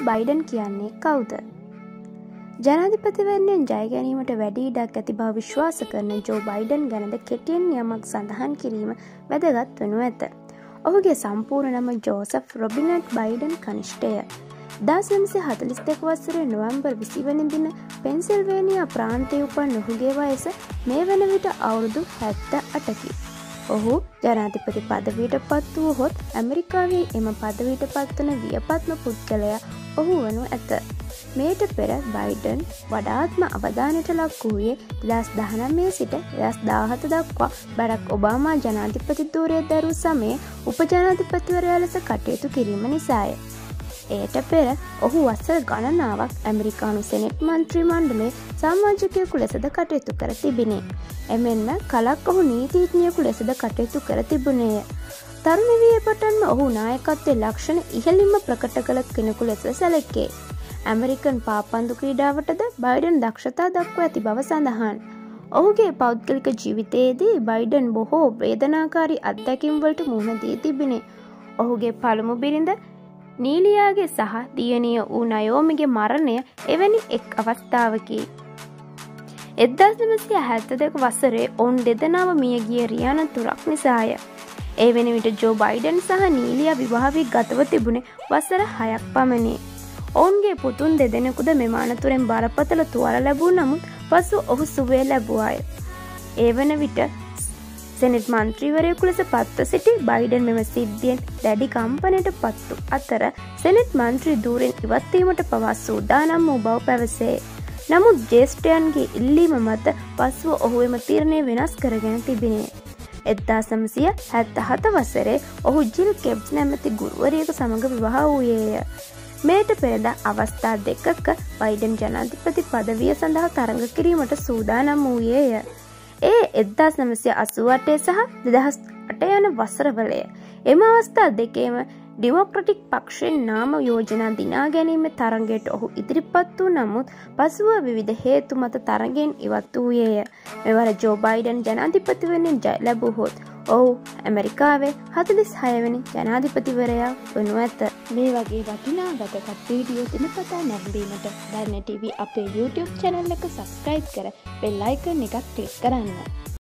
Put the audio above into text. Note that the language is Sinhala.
බයිඩන් කියන්නේ කවුද? ජනාධිපතිවරණයෙන් ජය ගැනීමට වැඩි ඉඩක් ඇති බව විශ්වාස කරන ජෝ බයිඩන් ගැනද කෙටියෙන් යමක් සඳහන් කිරීම වැදගත් වනු ඇත. ඔහුගේ සම්පූර්ණ නම ජෝසප් රොබිනට් බයිඩන් කනිෂ්ඨය. 1942 වසරේ නොවැම්බර් 20 වෙනි දින පෙන්සිල්වේනියා ප්‍රාන්තයේ උපන් ඔහුගේ වයස මේ වන විට අවුරුදු 78කි. ඔහු ජනාධිපති පදවියට පත් වූහොත් ඇමරිකාවේ එම පදවියට පත්වන වියපත්ම පුද්ගලයා ඔහු වනු ඇත. මේට පෙර බයිඩන් වඩාත්ම අවධානයට ලක් වූයේ 2019 සිට 2017 දක්වා බරක් ඔබාමා ජනාධිපති ධූරය දැරූ සමයේ උපජනාධිපතිවරයා ලෙස කටයුතු කිරීම නිසාය. එයට පෙර ඔහු වසර ගණනාවක් ඇමරිකානු සෙනෙට් මන්ත්‍රී මණ්ඩලයේ සමාජිකයෙකු ලෙසද කටයුතු කර තිබිණි. එමෙන්ම කලක් ඔහු නීතිඥයෙකු ලෙසද කටයුතු කර තිබුණේය. තරුණ වියේ පටන්ම ඔහු නායකත්වයේ ලක්ෂණ ඉහළින්ම ප්‍රකට කළ කෙනෙකු ලෙස සැලකේ. ඇමරිකන් පාපන්දු ක්‍රීඩාවටද බයිඩන් දක්ෂතා දක්වා ඇති බව සඳහන්. ඔහුගේ පෞද්ගලික ජීවිතයේදී බයිඩන් බොහෝ වේදනාකාරී අත්දැකීම් වලට මුහුණ දී තිබිණි. ඔහුගේ පළමු බිරිඳ නීලියාගේ සහ දියණිය වූ නයෝමිගේ මරණය එවැනි එක් අවස්ථාවකි. 1972 වසරේ ඔවුන් දෙදෙනාම මිය ගිය රියන තුරක් නිසාය. ඒ වෙන විට ජෝ බයිඩන් සහ නීලියා විවාහ වී ගතව තිබුණේ වසර 6ක් පමණි. ඔවුන්ගේ පුතුන් දෙදෙනෙකුද මෙම අනතුරෙන් බරපතල තුවාල ලැබූ නමුත් පසු ඔහු සුවය ලැබුවාය. ඒ වන විට සෙනෙට් මන්ත්‍රීවරයෙකු ලෙස පත්ව සිටි බයිඩන් මෙම සිද්ධියෙන් දැඩි කම්පනයට පත්තු අතර සෙනෙට් මන්ත්‍රී ධූරයෙන් ඉවත්වීමට පවා සූදානම් වූ බව පැවසේ. නමුත් ජ්‍යෙෂ්ඨයන්ගේ ඉල්ලීම මත පසුව ඔහු එම තීරණය වෙනස් කරගෙන තිබිණේ. 1977 වසරේ ඔහු ජිල් කෙබ්ස් නැමැති ගුරුවරියක සමග විවාහ වූයේය. මේට පෙරද අවස්ථා දෙකක බයිඩන් ජනාධිපති පදවිය සඳහා තරඟ කිරීමට සූදානම් වූයේය. ඒ 1988 සහ 2008 යන වසරවලය. එම අවස්ථා දෙකේම ඩෙමොක්‍රටික් පක්ෂයෙන් නාම යෝජනා දිනා ගැනීමේ තරඟයට ඔහු ඉදිරිපත් වූ නමුත් පසුව විවිධ හේතු මත තරඟෙන් ඉවත් වූයේය. මෙවර ජෝ බයිඩන් ජනාධිපතිවරණයෙන් ජය ලැබුවහොත් ඔහු ඇමරිකාවේ 46 වෙනි ජනාධිපතිවරයා වනු ඇත. මේ වගේ වටිනා වැදගත් වීඩියෝ දිනපතා නැරඹීමට ධර්ණ TV අපේ YouTube channel එක subscribe කර bell icon එකක් click කරන්න.